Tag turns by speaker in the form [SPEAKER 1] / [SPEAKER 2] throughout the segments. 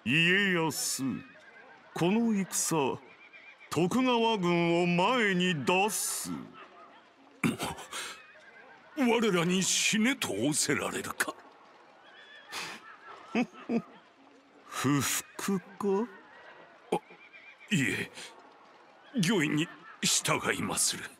[SPEAKER 1] 家康、この戦、徳川軍を前に出す。
[SPEAKER 2] 我らに死ねと仰せられるか。
[SPEAKER 1] 不服か。
[SPEAKER 2] いえ、御意に従いまする。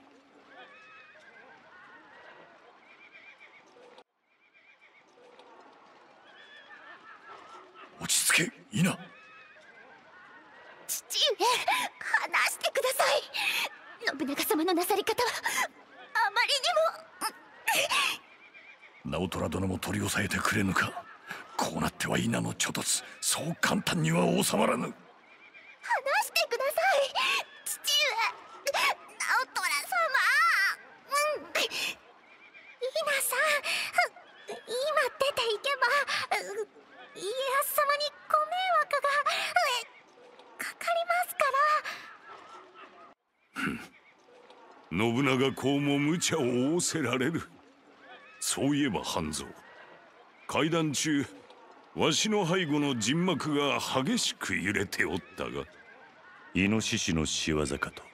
[SPEAKER 2] 落ち着け、いな。
[SPEAKER 3] 父上、話してください。信長様のなさり方はあまりにも。
[SPEAKER 2] 直虎殿も取り押さえてくれぬか。こうなっては稲の猪突、そう簡単には収まらぬ。
[SPEAKER 3] 話してください、父上。直虎様。稲さん、今出ていけば家康様にご迷惑がかかりますから。
[SPEAKER 2] 信長公も無茶を仰せられる。そういえば半蔵、会談中わしの背後の陣幕が激しく揺れておったが。
[SPEAKER 4] イノシシの仕業かと。